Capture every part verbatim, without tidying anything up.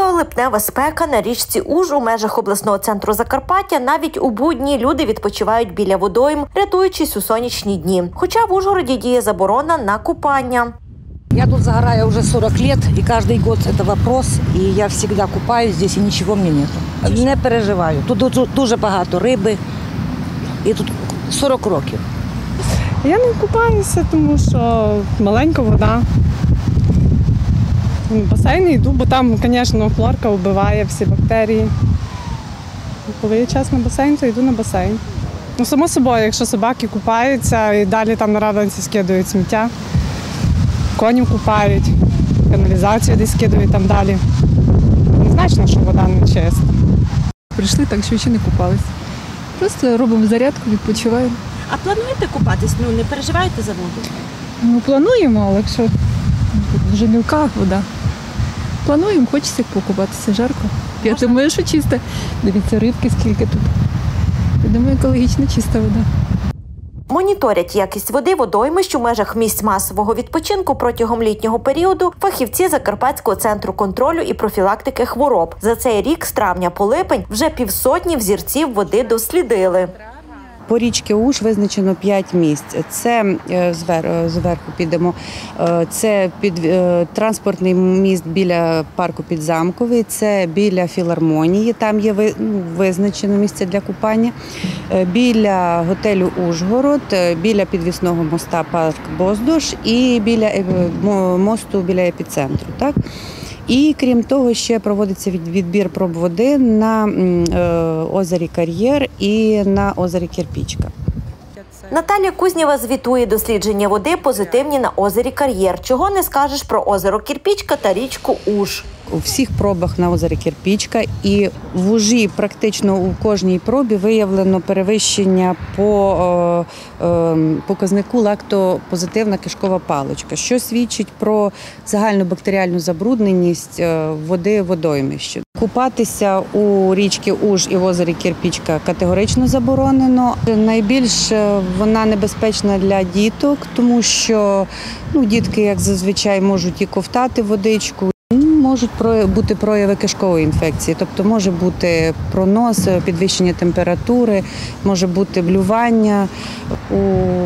Лютого-липнева спека на річці Уж у межах обласного центру Закарпаття. Навіть у будні люди відпочивають біля водойм, рятуючись у сонячні дні. Хоча в Ужгороді діє заборона на купання. Я тут загораю уже сорок лет, и каждый год это вопрос, и я всегда купаюсь здесь, и ничего мне нету. Не переживаю. Тут, тут дуже багато риби, і тут сорок років. Я не купаюся, тому що маленька вода. В басейн йду, бо там, звісно, хлорка вбиває всі бактерії. Коли є час на басейн, то йду на басейн. Ну, само собою, якщо собаки купаються і далі там на радонці скидують сміття, конів купають, каналізацію десь скидують там далі. Незначно, що вода не чиста. Прийшли так, що ще не купалися. Просто робимо зарядку, відпочиваємо. А плануєте купатись? Ну, не переживаєте за воду? Ну, плануємо, але якщо вже мілка вода. Плануємо, хочеться покупатися, жарко. Я думаю, що чиста. Дивіться, рибки скільки тут. Я думаю, екологічно чиста вода. Моніторять якість води водоймищ у межах місць масового відпочинку протягом літнього періоду фахівці Закарпатського центру контролю і профілактики хвороб. За цей рік з травня по липень вже півсотні взірців води дослідили. По річці Уж визначено п'ять місць. Це зверху підемо. Це під транспортний міст біля парку Підзамковий, це біля філармонії, там є визначено місце для купання. Біля готелю Ужгород, біля підвісного моста парк Боздуж і біля мосту біля епіцентру. Так? І, крім того, ще проводиться відбір проб води на озері Кар'єр і на озері Кирпічка. Наталія Кузніва звітує: дослідження води позитивні на озері Кар'єр. Чого не скажеш про озеро Кирпічка та річку Уж. У всіх пробах на озері Кирпічка і в Ужі практично у кожній пробі виявлено перевищення по показнику лактопозитивна кишкова паличка, що свідчить про загальну бактеріальну забрудненість води водоймища. Купатися у річці Уж і в озері Кирпічка категорично заборонено. Найбільш вона небезпечна для діток, тому що ну, дітки, як зазвичай, можуть і ковтати водичку. Можуть бути прояви кишкової інфекції, тобто може бути пронос, підвищення температури, може бути блювання. У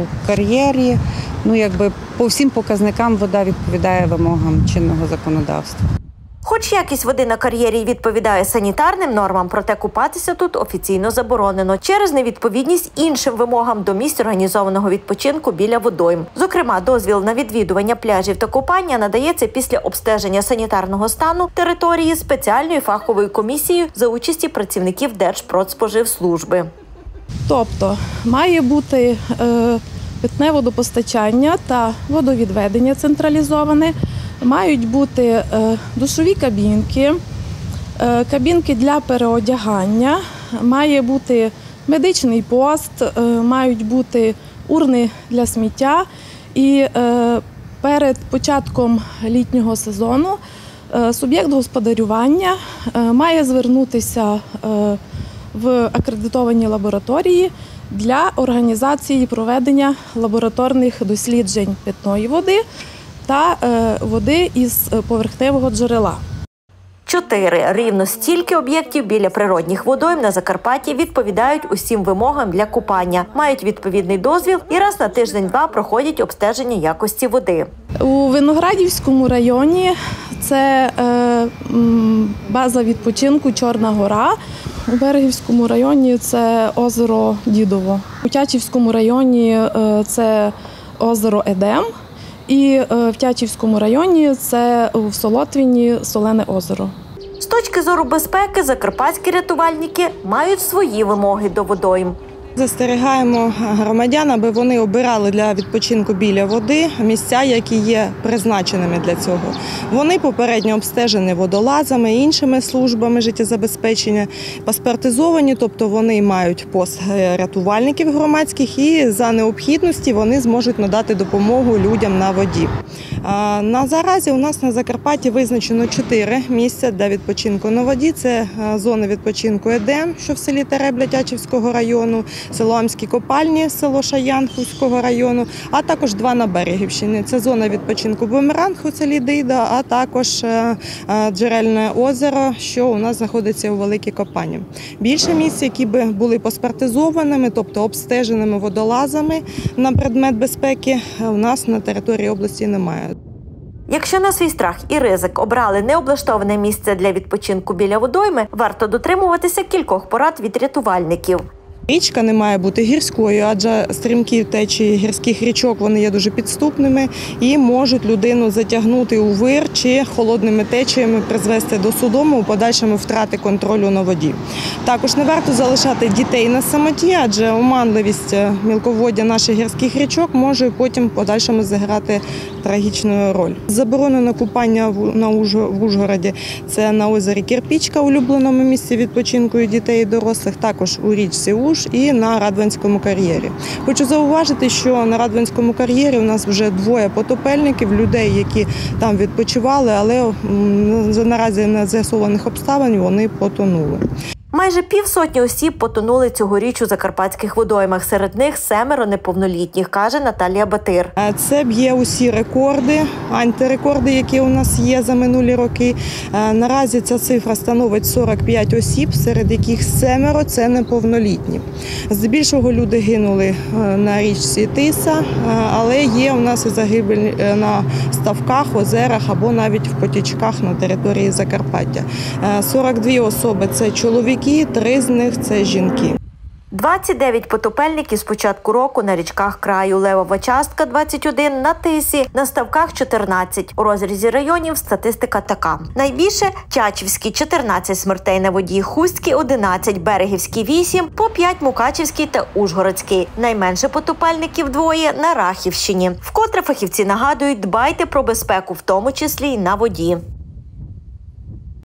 кар'єрі, ну якби по всім показникам вода відповідає вимогам чинного законодавства. Хоч якість води на кар'єрі відповідає санітарним нормам, проте купатися тут офіційно заборонено через невідповідність іншим вимогам до місць організованого відпочинку біля водойм. Зокрема, дозвіл на відвідування пляжів та купання надається після обстеження санітарного стану території спеціальною фаховою комісією за участі працівників Держпродспоживслужби. Тобто має бути е, питне водопостачання та водовідведення централізоване, мають бути е, душові кабінки, е, кабінки для переодягання, має бути медичний пост, е, мають бути урни для сміття. І е, перед початком літнього сезону е, суб'єкт господарювання е, має звернутися е, в акредитовані лабораторії для організації проведення лабораторних досліджень питної води та води із поверхневого джерела. Чотири. Рівно стільки об'єктів біля природних водойм на Закарпатті відповідають усім вимогам для купання, мають відповідний дозвіл і раз на тиждень-два проходять обстеження якості води. У Виноградівському районі це база відпочинку Чорна гора. У Берегівському районі це озеро Дідово. У Тячівському районі це озеро Едем. І в Тячівському районі це в Солотвіні Солене озеро. З точки зору безпеки закарпатські рятувальники мають свої вимоги до водойм. Застерігаємо громадян, аби вони обирали для відпочинку біля води місця, які є призначеними для цього. Вони попередньо обстежені водолазами, іншими службами життєзабезпечення, паспортизовані, тобто вони мають пост рятувальників громадських і за необхідності вони зможуть надати допомогу людям на воді. Наразі у нас на Закарпатті визначено чотири місця для відпочинку на воді. Це зона відпочинку Едем, що в селі Теребля Тячівського району. село Амські Копальні, село Шаян Хуського району, а також два на Берегівщині. Це зона відпочинку Бумеранг у селі Дейда, а також Джерельне озеро, що у нас знаходиться у Великій Копані. Більше місць, які би були паспортизованими, тобто обстеженими водолазами на предмет безпеки, у нас на території області немає. Якщо на свій страх і ризик обрали необлаштоване місце для відпочинку біля водойми, варто дотримуватися кількох порад від рятувальників. Річка не має бути гірською, адже стрімкі течії гірських річок вони є дуже підступними і можуть людину затягнути у вир чи холодними течіями призвести до судому, у подальшому втрати контролю на воді. Також не варто залишати дітей на самоті, адже оманливість мілководдя наших гірських річок може потім в подальшому зіграти трагічну роль. Заборонено купання в Ужгороді – це на озері Кірпічка, улюбленому місці відпочинку дітей і дорослих, також у річці Уж і на Радванському кар'єрі. Хочу зауважити, що на Радванському кар'єрі у нас вже двоє потопельників, людей, які там відпочивали, але наразі на з'ясованих обставин вони потонули. Майже півсотні осіб потонули цьогоріч у закарпатських водоймах. Серед них семеро неповнолітніх, каже Наталія Батир. Це б'є усі рекорди, антирекорди, які у нас є за минулі роки. Наразі ця цифра становить сорок п'ять осіб, серед яких семеро – це неповнолітні. Здебільшого люди гинули на річці Тиса, але є у нас і загибель на ставках, озерах або навіть в потічках на території Закарпаття. сорок дві особи – це чоловіки, три з них – це жінки. двадцять дев'ять потопельників з початку року на річках краю. Левова частка – двадцять один, на Тисі, на ставках – чотирнадцять. У розрізі районів статистика така. Найбільше – Тячівський – чотирнадцять смертей на воді, Хустський – одинадцять, Берегівський – вісім, по п'ять Мукачівський та Ужгородський. Найменше потопельників – двоє на Рахівщині. Вкотре фахівці нагадують, дбайте про безпеку, в тому числі й на воді.